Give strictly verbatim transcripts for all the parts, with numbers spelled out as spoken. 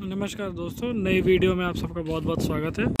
नमस्कार दोस्तों, नई वीडियो में आप सबका बहुत बहुत स्वागत है।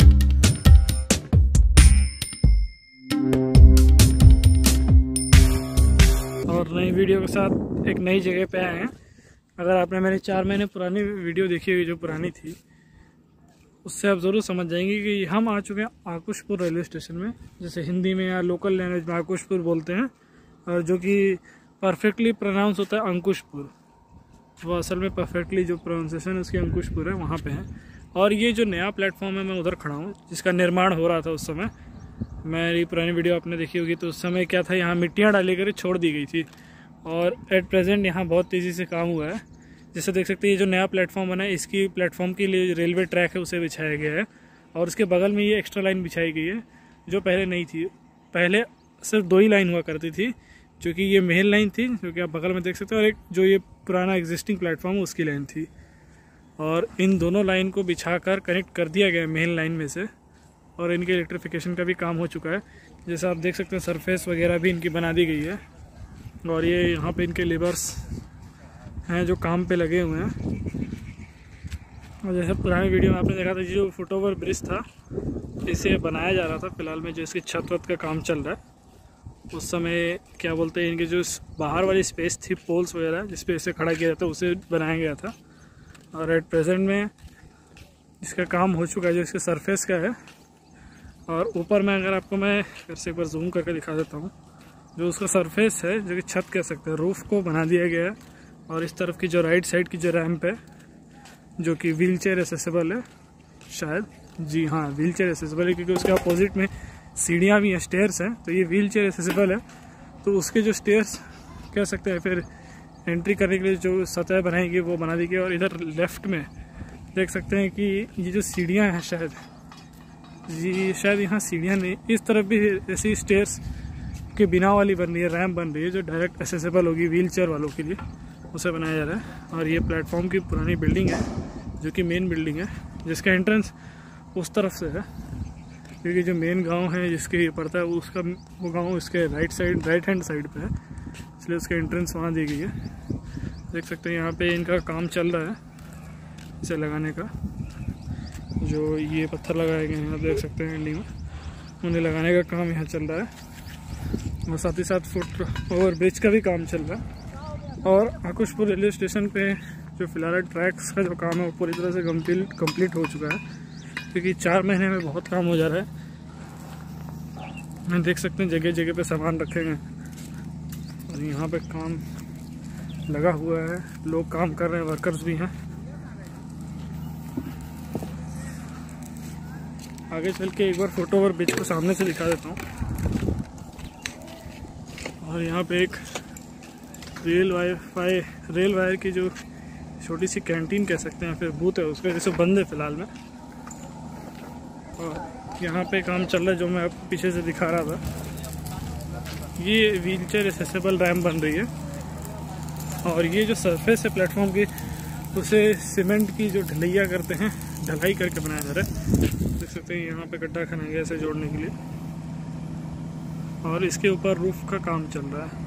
और नई वीडियो के साथ एक नई जगह पे आए हैं। अगर आपने मेरी चार महीने पुरानी वीडियो देखी हुई जो पुरानी थी, उससे आप ज़रूर समझ जाएंगे कि हम आ चुके हैं आकुशपुर रेलवे स्टेशन में, जैसे हिंदी में या लोकल लैंग्वेज में आकुशपुर बोलते हैं, और जो कि परफेक्टली प्रोनाउंस होता है अंकुशपुर। वो असल में परफेक्टली जो प्रोनाउंसिएशन उसकी अंकुशपुर है, वहाँ पे है। और ये जो नया प्लेटफॉर्म है, मैं उधर खड़ा हूँ, जिसका निर्माण हो रहा था उस समय। मेरी पुरानी वीडियो आपने देखी होगी, तो उस समय क्या था, यहाँ मिट्टियाँ डाली कर छोड़ दी गई थी। और एट प्रेजेंट यहाँ बहुत तेज़ी से काम हुआ है। जैसे देख सकते हैं, ये जो नया प्लेटफॉर्म बना है, इसकी प्लेटफॉर्म के लिए रेलवे ट्रैक है उसे बिछाया गया है। और उसके बगल में ये एक्स्ट्रा लाइन बिछाई गई है, जो पहले नहीं थी। पहले सिर्फ दो ही लाइन हुआ करती थी, जो कि ये मेन लाइन थी, जो कि आप बगल में देख सकते हो, और एक जो ये पुराना एग्जिस्टिंग प्लेटफॉर्म है उसकी लाइन थी। और इन दोनों लाइन को बिछाकर कनेक्ट कर दिया गया मेन लाइन में से, और इनके इलेक्ट्रिफिकेशन का भी काम हो चुका है। जैसे आप देख सकते हैं, सरफेस वगैरह भी इनकी बना दी गई है। और ये यहाँ पे इनके लेबर्स हैं जो काम पे लगे हुए हैं। और जैसे पुरानी वीडियो में आपने देखा था, जो फुटओवर ब्रिज था, इसे बनाया जा रहा था फिलहाल में, जो इसकी छत वत का काम चल रहा है। उस समय क्या बोलते हैं, इनके जो बाहर वाली स्पेस थी, पोल्स वगैरह जिस पे इसे खड़ा किया जाता है, उसे बनाया गया था। और एट प्रेजेंट में इसका काम हो चुका है, जो इसके सरफेस का है। और ऊपर में अगर आपको मैं फिर से एक बार जूम करके दिखा देता हूँ, जो उसका सरफेस है, जो कि छत कह सकते हैं, रूफ़ को बना दिया गया है। और इस तरफ की जो राइट साइड की जो रैंप है, जो कि व्हील चेयर एसेसिबल है शायद, जी हाँ व्हील चेयर एसेसिबल है, क्योंकि उसके अपोजिट में सीढ़ियाँ भी हैं, स्टेयर्स हैं, तो ये व्हील चेयर एसेसिबल है। तो उसके जो स्टेयर्स कह सकते हैं, फिर एंट्री करने के लिए जो सतह बनाएगी वो बना दी गई। और इधर लेफ़्ट में देख सकते हैं कि ये जो सीढ़ियाँ हैं, शायद जी शायद यहाँ सीढ़ियाँ नहीं, इस तरफ भी ऐसी स्टेयर्स के बिना वाली बन रही है, रैम्प बन रही है, जो डायरेक्ट एसेसिबल होगी व्हील चेयर वालों के लिए, उसे बनाया जा रहा है। और ये प्लेटफॉर्म की पुरानी बिल्डिंग है, जो कि मेन बिल्डिंग है, जिसका एंट्रेंस उस तरफ से है, क्योंकि जो मेन गांव है जिसके ये पड़ता है, उसका वो गांव इसके right side right hand side पे है, इसलिए उसका एंट्रेंस वहाँ दी गई है। देख सकते हैं यहाँ पे इनका काम चल रहा है, इसे लगाने का। जो ये पत्थर लगाए गए हैं, आप देख सकते हैं एंडिंग में, उन्हें लगाने का काम यहाँ चल रहा है। और साथ ही साथ फुट ओवर ब्रिज का भी काम चल रहा है। और आकुशपुर रेलवे स्टेशन पे जो फिलहाल ट्रैक्स का जो काम है, वो पूरी तरह से कम्प्लीट कम्प्लीट हो चुका है, क्योंकि चार महीने में बहुत काम हो जा रहा है। देख सकते हैं जगह जगह पे सामान रखे गए, और यहाँ पे काम लगा हुआ है, लोग काम कर रहे हैं, वर्कर्स भी हैं। आगे चल के एक बार फुटओवर ब्रिज को सामने से दिखा देता हूँ। और यहाँ पे एक रेल वाईफाई रेल वायर की जो छोटी सी कैंटीन कह सकते हैं, फिर बूथ है, उसका जैसे बंद है फिलहाल में। और यहाँ पे काम चल रहा है, जो मैं आपको पीछे से दिखा रहा था। ये व्हील चेयर एसेसिबल रैम्प बन रही है। और ये जो सरफेस है प्लेटफॉर्म की, उसे सीमेंट की जो ढलैया करते हैं, ढलाई करके बनाया जा रहा है। देख सकते हैं यहाँ पे गड्ढा खना गया इसे जोड़ने के लिए। और इसके ऊपर रूफ का काम चल रहा है।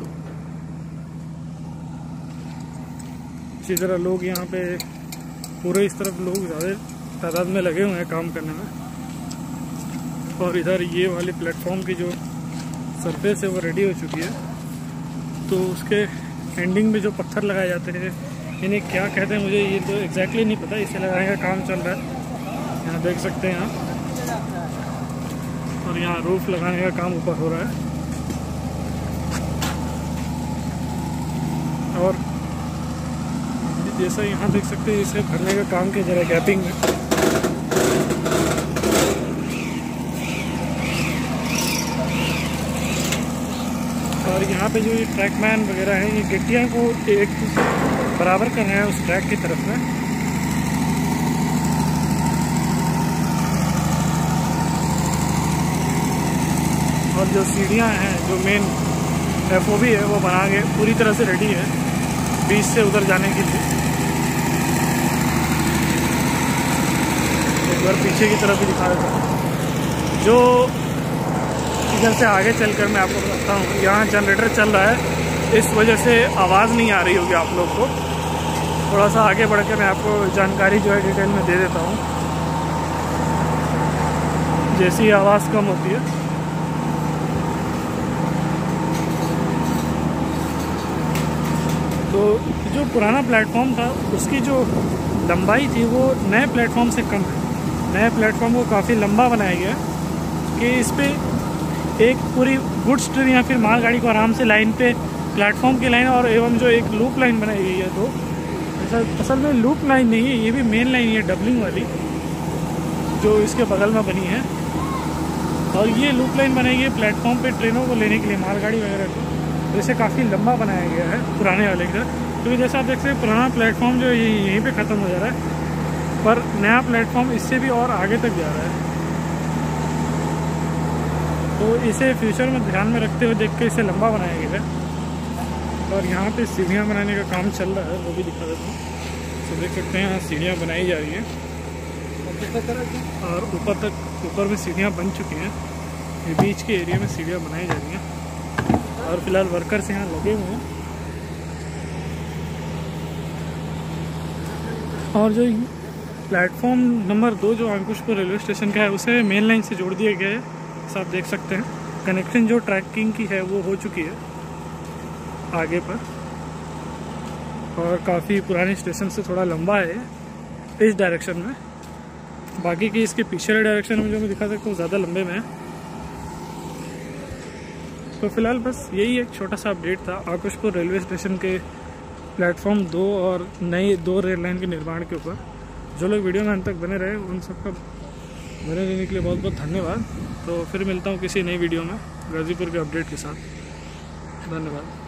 इसी तरह लोग यहाँ पे पूरे इस तरफ लोग ज़्यादा तादाद में लगे हुए हैं काम करने में। और इधर ये वाली प्लेटफॉर्म की जो सरफेस है वो रेडी हो चुकी है। तो उसके एंडिंग में जो पत्थर लगाए जाते हैं, इन्हें क्या कहते हैं मुझे ये तो एग्जैक्टली नहीं पता, इसे लगाने का काम चल रहा है, यहाँ देख सकते हैं आप। और यहाँ रूफ लगाने का काम ऊपर हो रहा है। और जैसा यहाँ देख सकते हैं, इसे भरने का काम किया जा रहा है गैपिंग में। और यहाँ पे जो ये ट्रैकमैन वगैरह है, ये गिट्टियाँ को एक बराबर कर रहे हैं उस ट्रैक की तरफ में। और जो सीढ़ियाँ हैं, जो मेन एफ ओ बी है, वो बना के पूरी तरह से रेडी है बीच से उधर जाने के लिए। एक बार पीछे की तरफ भी दिखा देता हूँ। जो इधर से आगे चलकर मैं आपको बताता हूँ, यहाँ जनरेटर चल रहा है, इस वजह से आवाज़ नहीं आ रही होगी आप लोग को। थोड़ा सा आगे बढ़ के मैं आपको जानकारी जो है डिटेल में दे देता हूँ, जैसी आवाज़ कम होती है। तो जो पुराना प्लेटफॉर्म था उसकी जो लंबाई थी वो नए प्लेटफॉर्म से कम है। नए प्लेटफॉर्म को काफ़ी लंबा बनाया गया कि इस पर एक पूरी गुड्स ट्रेन या फिर मालगाड़ी को आराम से लाइन पे प्लेटफॉर्म की लाइन और एवं जो एक लूप लाइन बनाई गई है, तो असल असल में लूप लाइन नहीं है, ये भी मेन लाइन है डबलिंग वाली जो इसके बगल में बनी है। और ये लूप लाइन बनाई गई है प्लेटफॉर्म पे ट्रेनों को लेने के लिए, मालगाड़ी वगैरह को। तो इसे काफ़ी लंबा बनाया गया है पुराने वाले की तरह, क्योंकि जैसा आप देख सकते हैं पुराना प्लेटफॉर्म जो ये यहीं पे ख़त्म हो जा रहा है, पर नया प्लेटफॉर्म इससे भी और आगे तक जा रहा है। तो इसे फ्यूचर में ध्यान में रखते हुए देख के इसे लंबा बनाया गया है। और यहाँ पे सीढ़ियाँ बनाने का काम चल रहा है, वो भी दिखा देता हूँ। तो देख सकते हैं यहाँ सीढ़ियाँ बनाई जा रही हैं और ऊपर तक ऊपर में सीढ़ियाँ बन चुकी हैं। ये बीच के एरिया में सीढ़ियाँ बनाई जा रही हैं और फिलहाल वर्कर्स यहाँ लगे हुए हैं। और जो प्लेटफॉर्म नंबर दो जो अंकुशपुर रेलवे स्टेशन का है उसे मेन लाइन से जोड़ दिया गया है, जैसा आप देख सकते हैं। कनेक्शन जो ट्रैकिंग की है वो हो चुकी है आगे पर, और काफ़ी पुराने स्टेशन से थोड़ा लंबा है इस डायरेक्शन में। बाकी की इसके पिछले डायरेक्शन में जो मैं दिखा सकता हूँ ज़्यादा लंबे में है। तो फिलहाल बस यही एक छोटा सा अपडेट था अंकुशपुर रेलवे स्टेशन के प्लेटफॉर्म दो और नई दो रेल लाइन के निर्माण के ऊपर। जो लोग वीडियो में अंत तक बने रहे उन सबका बने रहने के लिए बहुत बहुत धन्यवाद। तो फिर मिलता हूँ किसी नई वीडियो में गाज़ीपुर के अपडेट के साथ। धन्यवाद।